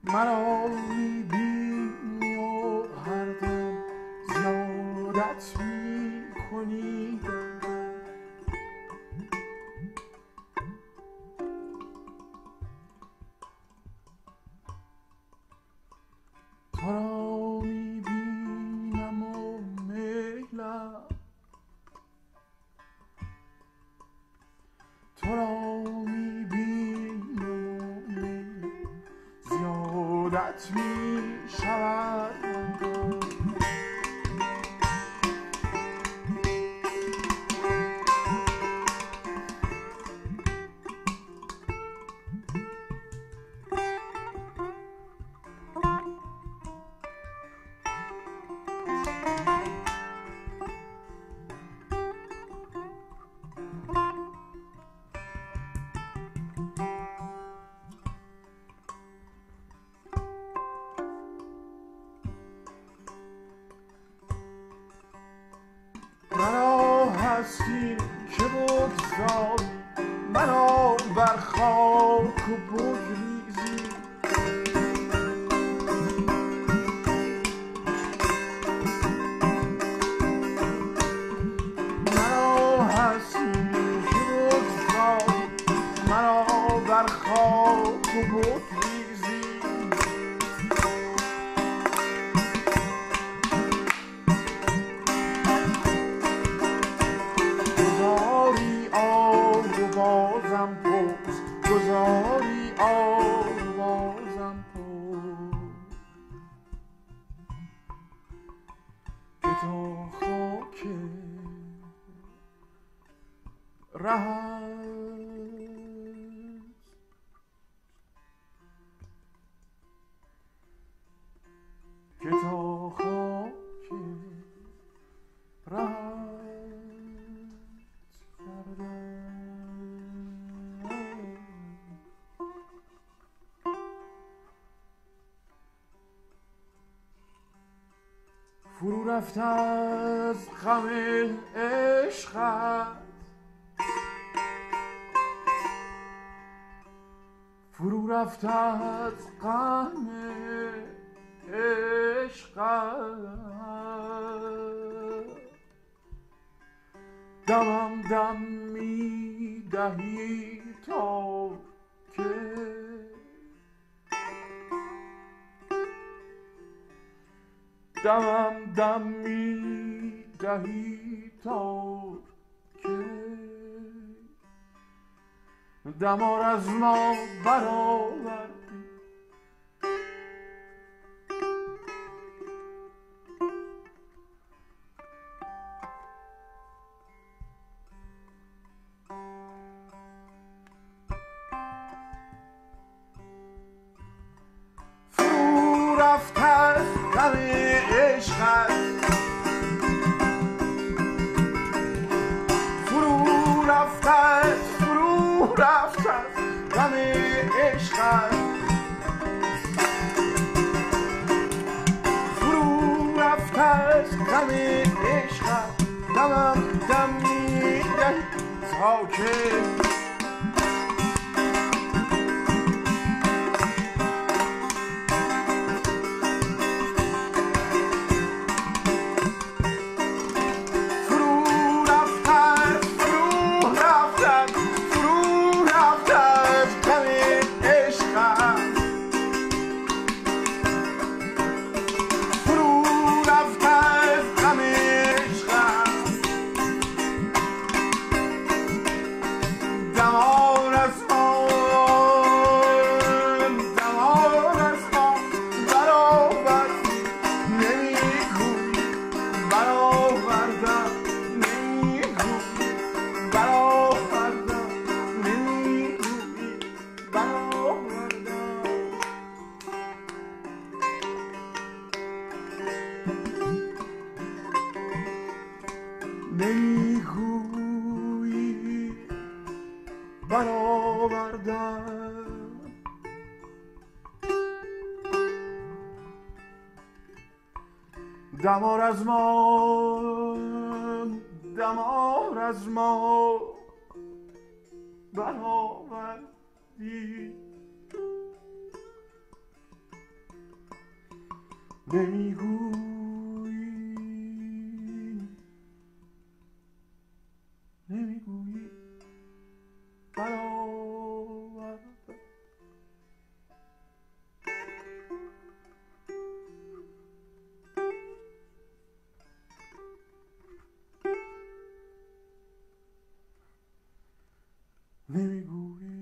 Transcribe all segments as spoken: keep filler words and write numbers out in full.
مرا میبینی و هر دم زیادت میکنی تو را میبینم و میلم تو را میبینم و میلم زیادت میشود مرا هستی که بگذاری مرا بر خاک و بگریزی مرا هستی که بگذاری مرا بر خاک و بگریزی بازم پوز گذاری آب بازم پوز که تا خاک ره که تا خاک ره فرو رفته از غم عشقت فرو رفته از غم عشقت دمم دم می دهی تا که دمم دم می دهی تا که دمار از ما برآوردی فرو رفته از غم عشقت فرو رفته از فرو رفته از غم عشقت فرو رفته از غم عشقت دمم دم می‌دهی تا که نمیگویی برآوردم دمار از ما دمار از ما برآوردی نمیگویی نمیگویی برآورد نمیگویی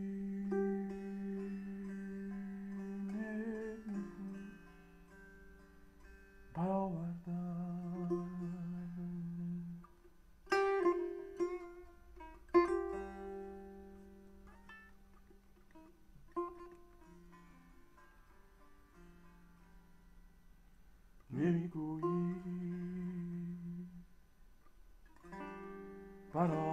نمیگویی برآوردم نمیگویی برآوردم